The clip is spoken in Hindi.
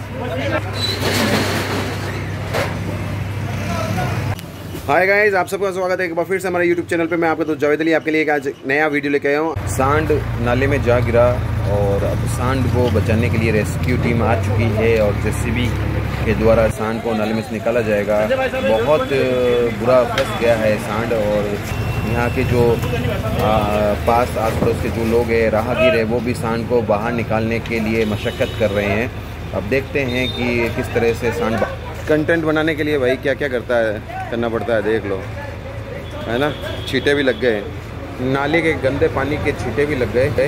हाय गाइस, आप सबका स्वागत है एक बार फिर से हमारे यूट्यूब चैनल पे। मैं आपका दोस्त जावेद अली आपके लिए एक आज नया वीडियो लेके आया हूँ। सांड नाले में जा गिरा और अब सांड को बचाने के लिए रेस्क्यू टीम आ चुकी है और जेसीबी के द्वारा सांड को नाले में से निकाला जाएगा। बहुत बुरा फंस गया है सांड और यहाँ के जो पास आस पड़ोस के जो लोग हैं, राहगीर है, वो भी सांड को बाहर निकालने के लिए मशक्क़त कर रहे हैं। अब देखते हैं कि किस तरह से सांड कंटेंट बनाने के लिए भाई क्या क्या करना पड़ता है, देख लो, है ना। छींटे भी लग गए, नाले के गंदे पानी के छींटे भी लग गए।